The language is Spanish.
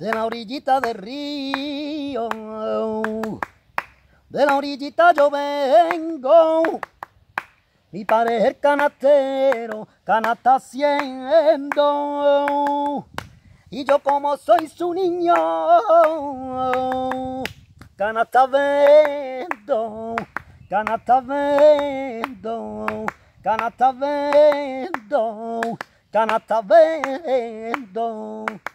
de la orillita del río, de la orillita yo vengo, mi padre es el canastero, canasta haciendo, y yo como soy su niño, canasta vendo, canasta vendo, canasta vendo, canasta vendo.